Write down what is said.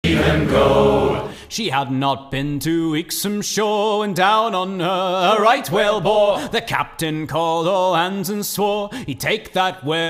them go. She had not been 2 weeks from shore when down on her a right whale bore. The captain called all hands and swore he'd take that whale